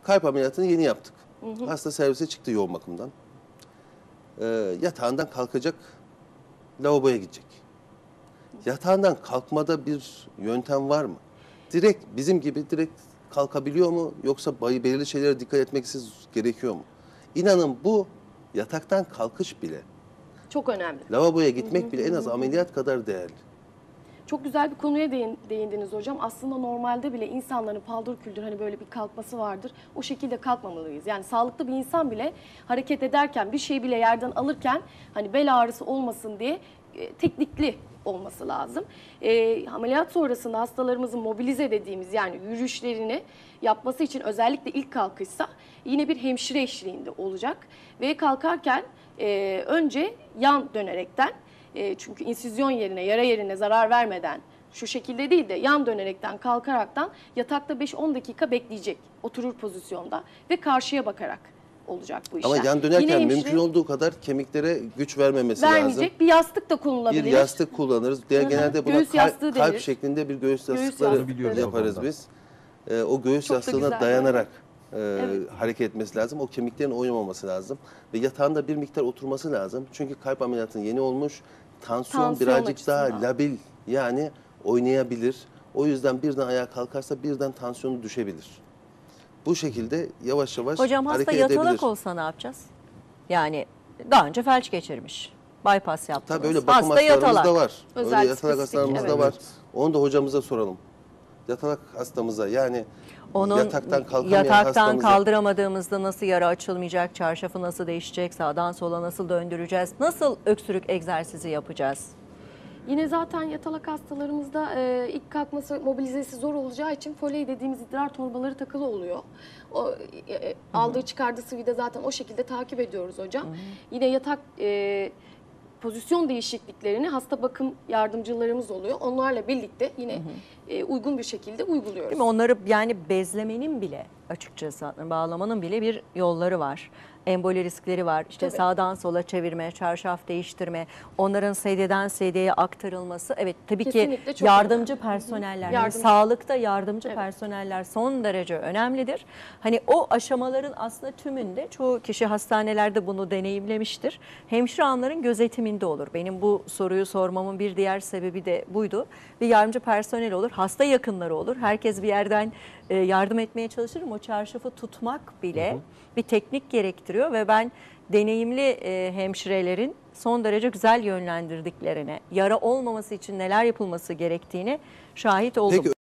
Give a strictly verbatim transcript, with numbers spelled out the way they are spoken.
kalp ameliyatını yeni yaptık. Hı hı. Hasta servise çıktı yoğun bakımdan. Ee, yatağından kalkacak, lavaboya gidecek. Yatağından kalkmada bir yöntem var mı? Direkt bizim gibi direkt kalkabiliyor mu? Yoksa belirli şeylere dikkat etmeksiz gerekiyor mu? İnanın bu yataktan kalkış bile, çok önemli. lavaboya gitmek bile en az ameliyat kadar değerli. Çok güzel bir konuya değin, değindiniz hocam. Aslında normalde bile insanların paldır küldür hani böyle bir kalkması vardır. O şekilde kalkmamalıyız. Yani sağlıklı bir insan bile hareket ederken, bir şeyi bile yerden alırken hani bel ağrısı olmasın diye e, teknikli olması lazım. E, ameliyat sonrasında hastalarımızın mobilize dediğimiz yani yürüyüşlerini yapması için özellikle ilk kalkışsa yine bir hemşire eşliğinde olacak. Ve kalkarken e, önce yan dönerekten, E, çünkü insüzyon yerine, yara yerine zarar vermeden şu şekilde değil de yan dönerekten kalkaraktan yatakta beş on dakika bekleyecek oturur pozisyonda ve karşıya bakarak olacak bu işlem. Ama yan dönerken hemşire, mümkün olduğu kadar kemiklere güç vermemesi vermeyecek, lazım. bir yastık da kullanılabilir. Bir yastık kullanırız. Diğer genelde buna Göğüs yastığı kalp, kalp denir. şeklinde bir göğüs Göğüs yastıkları yastıkları yaparız yaparız biz. Ee, o göğüs Çok da yastığına güzel dayanarak e, Evet. hareket etmesi lazım. O kemiklerin oynamaması lazım. Ve yatağında bir miktar oturması lazım. Çünkü kalp ameliyatının yeni olmuş. Tansiyon, Tansiyon birazcık açısından. daha labil, yani oynayabilir. O yüzden birden ayağa kalkarsa birden tansiyonu düşebilir. Bu şekilde yavaş yavaş Hocam hasta hareket yatalak edebilir. olsa ne yapacağız? Yani daha önce felç geçirmiş. Bypass yaptınız. Tabii öyle bakım hasta hastalarımız yatalak. da var. Özel öyle yatalak spesifik, hastalarımız evet. da var. Onu da hocamıza soralım. Yatalak hastamıza, yani Onun yataktan kalkamayan yataktan hastamıza. kaldıramadığımızda nasıl yara açılmayacak, çarşafı nasıl değişecek, sağdan sola nasıl döndüreceğiz, nasıl öksürük egzersizi yapacağız? Yine zaten yatalak hastalarımızda e, ilk kalkması, mobilizesi zor olacağı için foley dediğimiz idrar torbaları takılı oluyor. O e, e, aldığı çıkardığı sıvıyı da zaten o şekilde takip ediyoruz hocam. Hı hı. Yine yatak e, pozisyon değişikliklerini hasta bakım yardımcılarımız oluyor. Onlarla birlikte yine hı hı. E, uygun bir şekilde uyguluyoruz. Değil mi? Onları yani bezlemenin bile, açıkçası bağlamanın bile bir yolları var. Emboli riskleri var. İşte Tabii. sağdan sola çevirme, çarşaf değiştirme, onların sedyeden sedyeye aktarılması. Evet, tabii Kesinlikle ki çok yardımcı önemli. personeller, yani Yardımcı. sağlıkta yardımcı Evet. personeller son derece önemlidir. Hani o aşamaların aslında tümünde çoğu kişi hastanelerde bunu deneyimlemiştir. Hemşire hanımların gözetiminde olur. Benim bu soruyu sormamın bir diğer sebebi de buydu. Bir yardımcı personel olur, hasta yakınları olur. Herkes bir yerden yardım etmeye çalışır ama o çarşafı tutmak bile hı hı. bir teknik gerektiriyor ve ben deneyimli e, hemşirelerin son derece güzel yönlendirdiklerine, yara olmaması için neler yapılması gerektiğine şahit oldum. Peki.